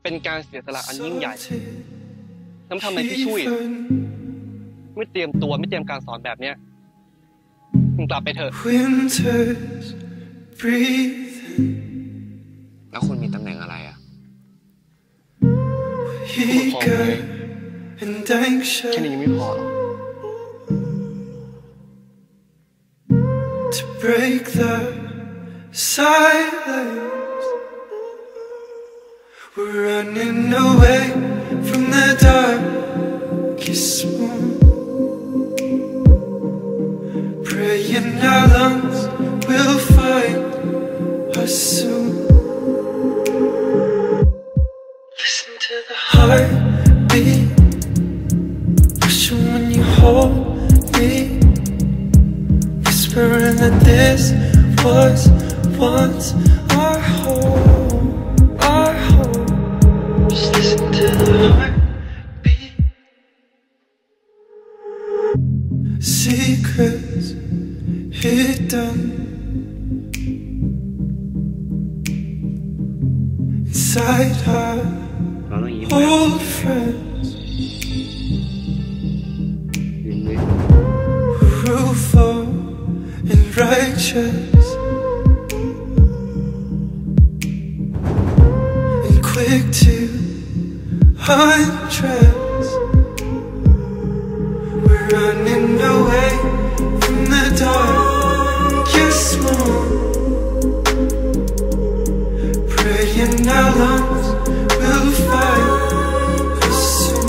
เป็นการเสียสละอันยิ่งใหญ่แล้วทำไมพี่ช่วยไม่เตรียมตัวไม่เตรียมการสอนแบบเนี้ยมึงกลับไปเถอะแล้วคุณมีตำแหน่งอะไรอ่ะผู้ปกครองเลยแค่นี้ยังไม่พอหรอก To break the silence, we're running away from the darkest moon, praying our lungs will find us soon. Listen to the heartbeat, pushing when you hold me, whispering that this was once our home, our home. Just listen to the heartbeat. Secrets hidden inside our old friends. Rueful and righteous and quick to undress. We're running away from the darkest moon, praying our lungs will find us soon.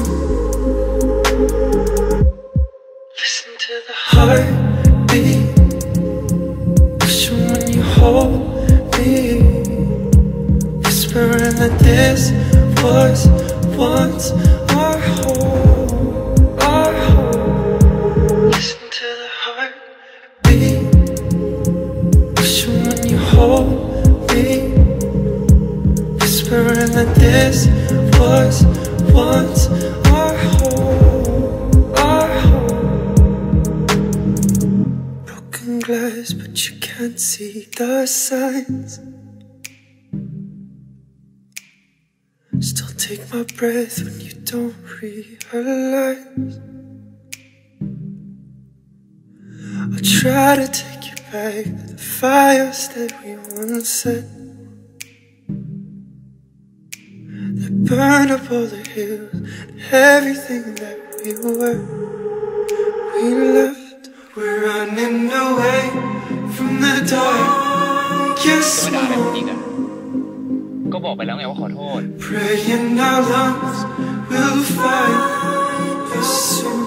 Listen to the heartbeat, pushing when you hold me, whispering that this was once our home, our home. Listen to the heartbeat, pushing when you hold me, whispering that this was once our home, our home. Broken glass, but you can't see the signs. Still take my breath when you don't realize. I'll try to take you back to the fires that we once set, that burn up all the hills and everything that we were. We left, we're running away from the darkest moon, ก็บอกไปแล้วไงว่าขอโทษ praying our lungs will find us soon.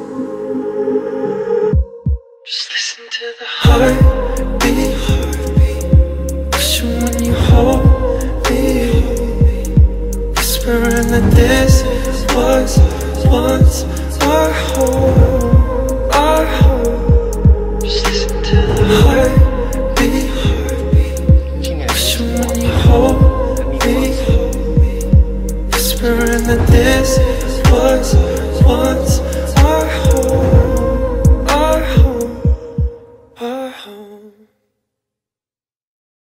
Just listen to the heartbeat, pushing when you hold me, whispering that this was once our home, our home. Just listen to the heartbeat, pushing when you hold me, whispering that this